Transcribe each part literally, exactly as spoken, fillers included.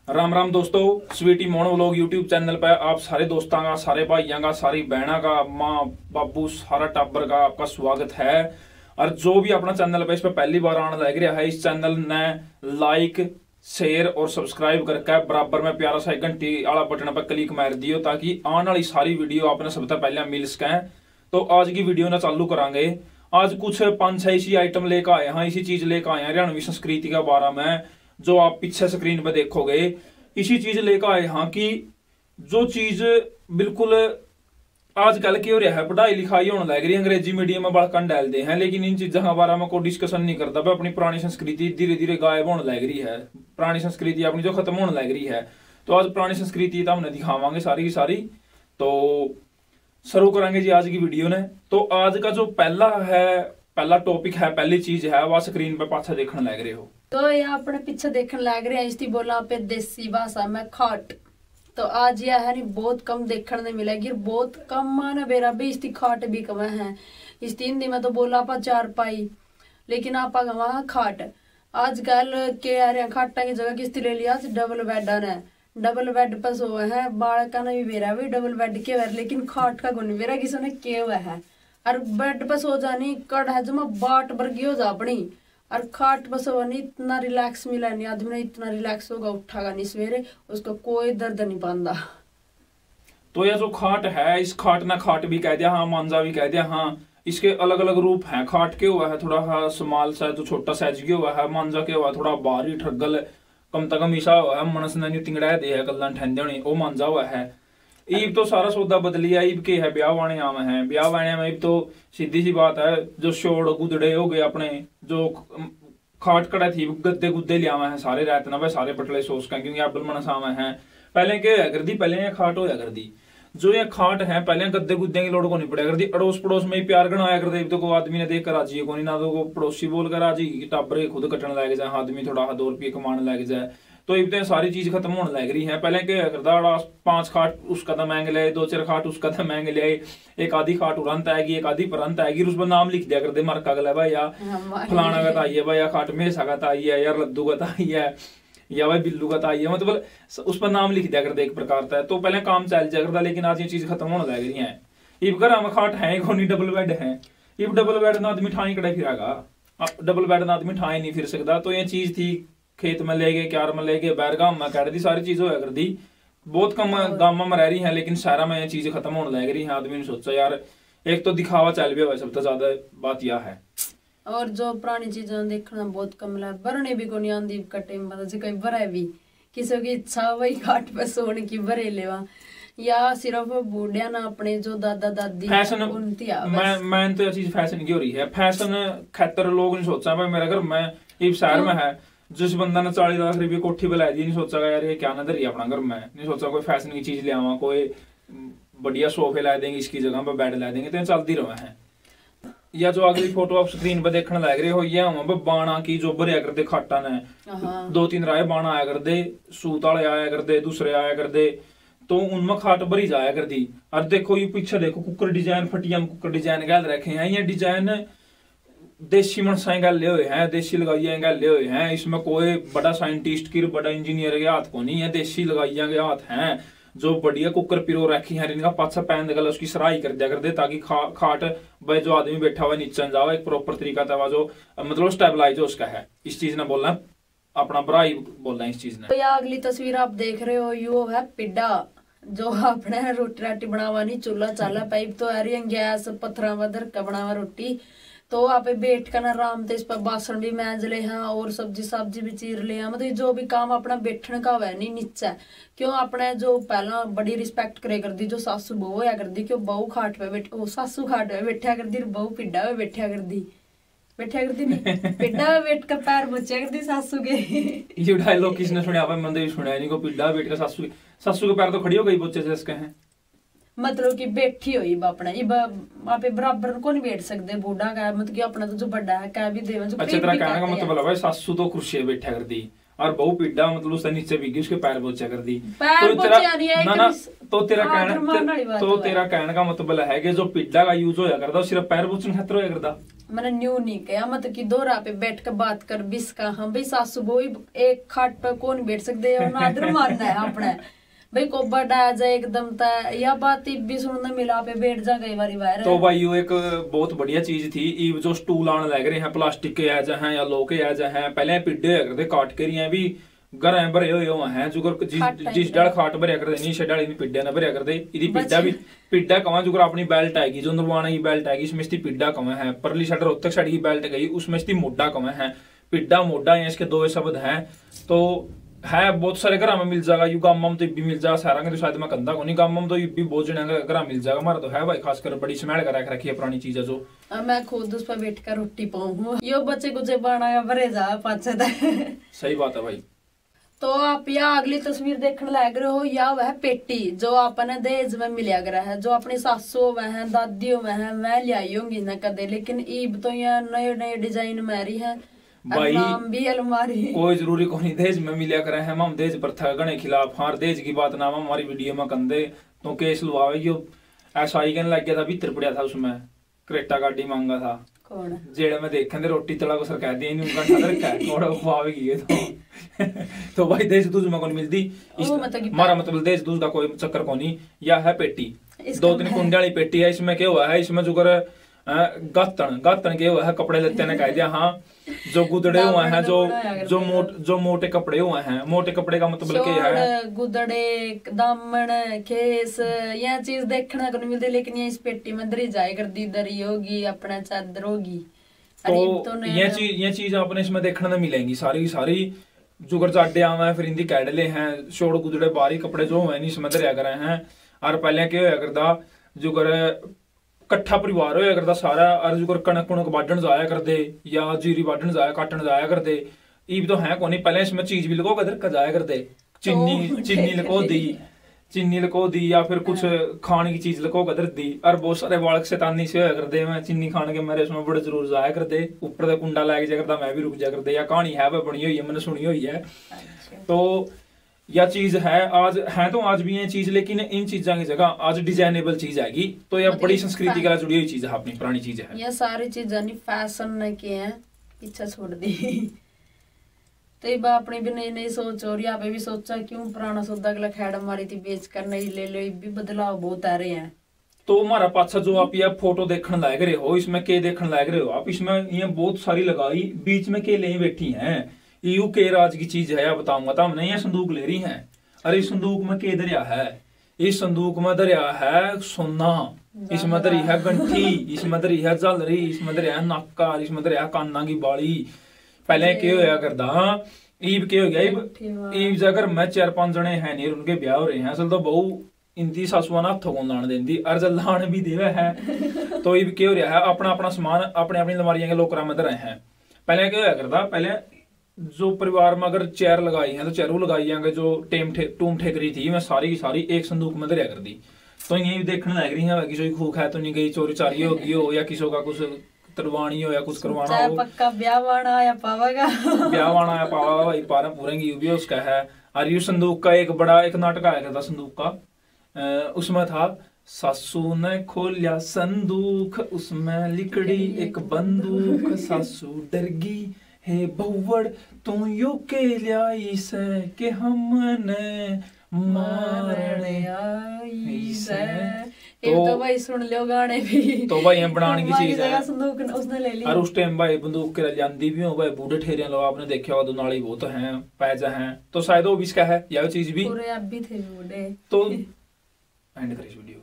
राम राम दोस्तों, Sweety mono vlog YouTube channel पर आप सारे दोस्तों का, सारे भाइयों का, सारी बहना का, माँ बाबू सारा टाबर का आपका स्वागत है। और जो भी अपना चैनल पे इस पर पहली बार आने लग रहा है, इस चैनल ने लाइक शेयर और सब्सक्राइब करके बराबर में प्यारा सा घंटी वाला बटन पर क्लिक मार दियो ताकि आने वाली सारी वीडियो आपने सबसे पहले मिल सके। तो आज की वीडियो ना चालू करांगे। आज कुछ पांच छह इसी आइटम लेकर आए हैं, इसी चीज लेकर आए हैं हरियाणवी संस्कृति के बारे में, जो आप पीछे स्क्रीन पे देखोगे। इसी चीज लेकर आए हैं कि जो चीज बिल्कुल आजकल की हो रहा है, पढ़ाई लिखाई होने लग रही है, अंग्रेजी मीडियम में बड़कन डालते हैं, लेकिन इन चीजों के बारे में कोई डिस्कशन नहीं करता। भाई अपनी पुरानी संस्कृति धीरे धीरे गायब होने लग रही है, पुरानी संस्कृति अपनी जो खत्म होने लग रही है। तो आज पुरानी संस्कृति तो हमने दिखावांगे सारी की सारी। तो शुरू करेंगे जी आज की वीडियो ने। तो आज का जो पहला है, पहला टॉपिक है, पहली चीज है, वह स्क्रीन पे पाछा देखने लग रहे हो। तो ये अपने पीछे देखने लग रहे हैं, इसकी बोला पे देसी भाषा में खाट। तो आज यह है नहीं बहुत कम देखने मिलेगी, बहुत कम माने बेरा भी इसकी खाट भी कम है। इस हिंदी में तो बोला आप चार पाई, लेकिन आप वहां खाट। आजकल के आ रहे खाटा की जगह किस्ती ले लिया डबल बेड ने, डबल बेड पर सो है बालका ने भी बेरा भी डबल बेड के वे, लेकिन खाट का गुन बेरा किसी ने के हुआ है। और बेड पर सो जानी कड़ है जमा बाट बर्गी हो जा अपनी, और खाट पर सो नहीं इतना रिलैक्स मिला नहीं, आदमी ने इतना रिलैक्स होगा उठागा नहीं सवेरे, उसको कोई दर्द नहीं पांदा। तो यह जो खाट है, इस खाट ना खाट भी कह दिया, हाँ मांजा भी कह दिया, हाँ इसके अलग अलग रूप हैं। खाट के हुआ है थोड़ा स्मॉल साइज, जो छोटा साइज के हुआ है। मांजा के हुआ थोड़ा भारी ठगल कम तक ईसा हुआ है, मनस ने तिंगड़ा दे है कल ठंडे वो मांजा हुआ है। ईब तो सारा सौदा बदली है, ईब के है ब्याह वाने आवे हैं, ब्याह वाने में ईब तो सीधी सी बात है, जो शोड़ गुदड़े हो गए अपने, जो खाट कड़ा थी गद्दे गुद्दे ले आवे हैं सारे रात ना भाई, सारे पटले सोच का, क्योंकि अब्बल मनस आवे हैं। पहले क्या होया करदी, पहले ये खाट होया करदी, जो ये खाट है पहले गद्दे गुद्दे की लोड़ को नहीं पड़ा करती। अड़ोस पड़ोस में ही प्यार गणाया करते, तो को आदमी ने देख कर राजी को नहीं, ना तो को पड़ोसी बोल कर राजी टाबरे खुद कटने लग जाए, आदमी थोड़ा दो रुपये कमाने लग जाए। तो इब तो सारी चीज खत्म होने लग रही है। पहले क्या करता, पांच खाट उसका तो महंगे ले, दो चार खाट उसका तो महंगे ले, एक आधी खाट उड़ंत आएगी, एक आधी परंत आएगी, उस पर नाम लिख दिया करते मरका गला भाई, या फलाना का ताई है भाई, या खाट मेसा का ताई है, या लद्दू का ताई है, या भाई बिल्लू का ताई है, मतलब उस पर नाम लिख दिया करते एक प्रकार का। तो पहले काम चल जाया करता, लेकिन आज ये चीज खत्म होने लग रही है। इब घर में खाट है कोनी, डबल बेड है। इब डबल बेड ना आदमी ठाई कड़े फिरागा, डबल बेड ना आदमी ठाई नहीं फिर सकता। तो ये चीज थी, खेत में ले गए, क्यार में ले गए, बैरगाम में कह दी, सारी चीज होया कर दी। बहुत कम गांव में रह रही है, लेकिन शहर में ये चीज खत्म होने लग रही है। आदमी ने सोचा यार एक तो दिखावा चल भी हुआ, सबसे ज्यादा बात यह है। और जो पुरानी चीजें देखना बहुत कम मिला, बरने भी को नहीं आंदी कटे में, मतलब कोई बरे भी किसी की इच्छा वही घाट पे सोने की बरे लेवा, या सिर्फ बूढ़िया ना अपने जो दादा दादी फैशन मैं मैं तो चीज फैशन की हो रही है। फैशन खातर लोग नहीं सोचा भाई मेरा घर में इस शहर में है, जिस बंदा ने चालीस लाख रुपये कोठी पे लाई दी, नहीं सोचा यार ये क्या नजर है अपना घर में, नहीं सोचा कोई फैशन की चीज ले आवा, कोई बढ़िया सोफे ला देंगे, इसकी जगह पे बेड ला देंगे, तो चलती रहे हैं। या जो अगली फोटो आप स्क्रीन पे देखने लग रहे हो, ये हम बाणा की जो भरिया करते खाटा ने, दो तीन राय बाणा आया करते, सूत वाले आया करते, दूसरे आया करते, तो उनमें खाट भरी जाया करती। और देखो ये पीछे देखो कुकर डिजाइन, फटिया में कुकर डिजाइन गल रखे हैं। ये डिजाइन देसी मनसाई गले हुए हैं, देसी लगाइया गले हुए हैं, इसमें कोई बड़ा साइंटिस्ट की बड़ा इंजीनियर के हाथ को नहीं है, देसी लगाइया के हाथ हैं, जो बढ़िया कुकर पिरो रखी है, इनका पाछा पहन देगा उसकी सराई कर दिया कर दे, ताकि खा, खाट भाई जो आदमी बैठा हुआ नीचे जाओ एक प्रॉपर तरीका था, जो मतलब स्टेबलाइज हो उसका है। इस चीज ने बोलना अपना बुराई बोलना इस चीज ने। तो यह अगली तस्वीर आप देख रहे हो, यो है पिड्डा, जो अपने रोटी राटी बनावा नहीं, चूल्हा चाला पाइप तो आ रही है, गैस पत्थर वधर का बनावा रोटी, तो आप बैठ कर आराम से इस पर बासन भी मैज ले हैं, और सब्जी सब्जी भी चीर ले हैं, मतलब जो भी काम अपना बैठने का हुआ नहीं नीचे। क्यों अपने जो पहला बड़ी रिस्पेक्ट करे कर दी, जो सासू बहू होया कर दी, क्यों बहू खाट पे बैठ, सासू खाट पे बैठा कर दी, बहू पिड्डा पे बैठा कर दी, बैठा कर दी नहीं पिड्डा पे बैठ कर पैर बुच्चा कर दी सासू के। ये डायलॉग किसने सुना? मैंने सुना नहीं को, पिड्डा बैठ कर सासू सासू के पैर तो खड़ी हो गई बुच्चे से इसके हैं, मतलब कि बैठी हुई अपना आप बराबर को नहीं बैठ सकते, बूढ़ा का मतलब कि अपना तो जो बड़ा है क्या भी देवे जो। अच्छा तेरा कहने का मतलब भाई सासू तो कुर्सी बैठा कर दी, और बहु पिड्डा मतलब उससे नीचे बिगी उसके पैर पोछा कर दी। तो तेरा ना ना तो तेरा कहना तो तेरा कहने का मतलब है कि जो पिड्डा का यूज होया करता सिर्फ पैर पोछने खातिर होया करता। मैंने न्यू नहीं किया, मतलब कि दो राह पे बैठ कर बात कर बिस का हम भाई सासू बोई एक खाट पे कौन बैठ सकते और नादर मानना है अपने भाई को बड़ा जाए एकदम ता या बात भी सुनने मिला पे बैठ जा कई बारी बाहर। तो भाई यो एक बहुत बढ़िया चीज थी ईब जो स्टूल आने लग रहे हैं प्लास्टिक के ऐज हैं या लोह के ऐज हैं, पहले पिड्डे करते काट के रही भी घर भरे हुए हैं जुगर जिस जिस डाल खाट भरिया करते नीचे डाली पिड्डे ना भरिया करते इदी पिड्डा भी पिड्डा कवा जुगर अपनी बेल्ट आएगी जो नरवाना की बेल्ट आएगी इसमें इसकी पिड्डा कवा है, परली साइड रोहतक साइड की बेल्ट गई उसमें इसकी मोटा कवा है, पिड्डा मोटा है इसके दो शब्द हैं। तो है बहुत सारे घर में मिल जाएगा यू गाम में तो भी मिल जाएगा सारा तो शायद मैं कंधा को नहीं गाम में तो भी बहुत जने घर मिल जाएगा हमारा तो है भाई खासकर बड़ी स्मेल करा के रखी है पुरानी चीज है जो मैं खुद उस पर बैठ कर रोटी पाऊँ यो बच्चे कुछ बनाया भरे जा पाँच सही बात है भाई। तो आप या अगली तस्वीर देखने लग रहे हो या वह पेटी जो आपने दहेज में मिला गया है जो अपनी सासों में है दादियों में है मैं लियाई होंगी न कदे, लेकिन ईब तो यहाँ नए नए डिजाइन में रही है भाई नाम भी अलमारी कोई जरूरी को नहीं दहेज में मिलिया करे हैं हम दहेज प्रथा गणे खिलाफ हार दहेज की बात ना हमारी वीडियो में कंदे तो केस लुआवे यो ऐसा ही कहने लग गया था भीतर पड़ा था उसमें क्रेटा गाड़ी मांगा था कौन जेड़े में देखे थे रोटी तला को सरकार दी नहीं उनका रखा है थोड़ा खुआवेगी ये तो तो भाई दहेज दूध में कौन मिलती हमारा मतलब दहेज दूध का कोई चक्कर को नहीं या है पेटी दो तीन कुंडे वाली पेटी है इसमें क्या हुआ है इसमें जो कर गातन गातन के हुआ है कपड़े लेते ने कह दिया हाँ जो गुदड़े हुए हैं जो जो मोट जो मोटे कपड़े हुए हैं मोटे कपड़े का मतलब क्या है गुदड़े दामन खेस यह चीज देखने को नहीं मिलती, लेकिन ये इस पेटी में दरी जाए कर दी दरी होगी अपना चादर होगी तो ये चीज ये चीज आपने इसमें देखने में मिलेंगी सारी सारी जुगर जाडे आवे फिर इनकी कैडले हैं छोड़ गुदड़े बारी कपड़े जो है नहीं इसमें दरिया करे हैं और पहले क्या होया करदा जुगर कट्ठा परिवार होया करदा सारा और जुगर कणक कुणक बाढ़न जाया करदे या जीरी बाढ़न जाया काटन जाया करदे ईब तो है कोनी पहले इसमें चीज भी लगो कदर का जाया करदे चीनी चीनी लको दी चीनी लको दी या फिर कुछ खाने की चीज लको कदर दी और बहुत सारे बालक शैतानी से होया करदे मैं चीनी खाने के मेरे इसमें बड़े जरूर जाया करदे ऊपर का कुंडा लग जाया करदा मैं भी रुक जाया करदे या कहानी है वह बनी हुई है मैंने सुनी हुई है। तो यह चीज है आज है तो आज भी ये चीज लेकिन इन चीजों की जगह आज डिजाइनेबल चीज आएगी तो यह बड़ी संस्कृति के साथ जुड़ी हुई चीज है अपनी पुरानी चीज है ये सारी चीजें नहीं फैशन ने की है पीछे छोड़ दी तो ये बात अपनी भी नई नई सोच और यहाँ पे भी सोचा क्यों पुराना सौदा अगला खेड़ मारी थी बेच कर नहीं ले लो भी बदलाव बहुत आ रहे हैं। तो हमारा पाछा जो आप ये फोटो देखने लग रहे हो इसमें के देखने लग रहे हो आप इसमें ये बहुत सारी लगाई बीच में के ले बैठी हैं यू के राज की चीज है बताऊंगा तो हमने ये संदूक ले रही हैं अरे इस संदूक में के दरिया है इस संदूक में दरिया है सोना इसमें दरी है गंठी इसमें दरी है जलरी इसमें दरिया है नाका इसमें दरिया है काना की बाली। पहले के होया करदा ईब के हो गया ईब ईब अगर मैं चार पांच जने हैं नहीं उनके ब्याह हो रहे हैं असल तो बहु इनकी सासुआ ना हथों को लाने देंदी और जब लाने भी देवे है तो ईब के हो रहा है अपना अपना सामान अपने अपनी अलमारियां के लोकरा में रहे हैं। पहले क्या होया करदा पहले जो परिवार में अगर चेयर लगाई है तो चेरू लगाई है जो टेम ठे, टूम ठेकरी थी मैं सारी की सारी एक संदूक में दरिया कर दी। तो ये देखने लग रही है किसी की खूक है तो नहीं गई चोरी चारी होगी हो या किसी का कुछ तरवानी हो या कुछ करवाना हो पक्का ब्याह वाना या पावागा ब्याह वाना या पावा भाई पारा पूरेंगी भी उसका है। और ये संदूक का एक बड़ा एक नाटक आया करता संदूक का आ, उसमें था सासू ने खोलिया संदूक उसमें लिकड़ी एक बंदूक सासू डरगी हे बहुवड़ तू यो के ल्याई से के हमने मारने आई से। तो, तो भाई सुन लो गाने भी तो भाई ये बनाने की चीज है संदूक उसने ले ली और उस टाइम भाई बंदूक के जानती भी हो भाई बूढ़े ठेरे लोग आपने देखे होगा दोनाली वो तो हैं पैजा हैं तो शायद वो भी इसका है यह चीज भी पूरे अब भी थे बूढ़े। तो एंड करिए वीडियो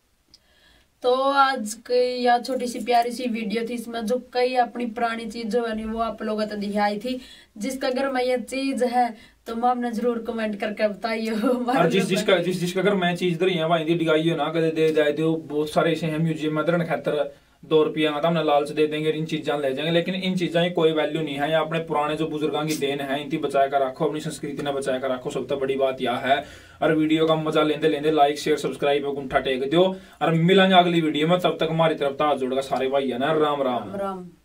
तो आज की या छोटी सी प्यारी सी वीडियो थी इसमें जो कई अपनी पुरानी चीज जो है वो आप लोगों तक दिखाई थी जिसका अगर मैं ये चीज है तो मैं आपने जरूर कमेंट करके बताइए और जिस जिसका जिस जिसका अगर मैं चीज दरी है भाई दी डिगाई हो ना कदे दे जाए दो बहुत सारे ऐसे हैं म्यूजियम में दरन खातर दो रुपया का हमने लालच दे देंगे इन चीजा ले जाएंगे लेकिन इन चीजा की कोई वैल्यू नहीं है या अपने पुराने जो बुजुर्गों की देन है इनकी बचाए कर रखो अपनी संस्कृति ने बचाए कर रखो सबसे बड़ी बात यह है। और वीडियो का मजा लेंदे लेंदे लाइक शेयर सब्सक्राइब गुंठा टेक दो और मिलेंगे अगली वीडियो में तब तक हमारी तरफ हाथ जोड़ेगा सारे भाई है ना राम राम राम।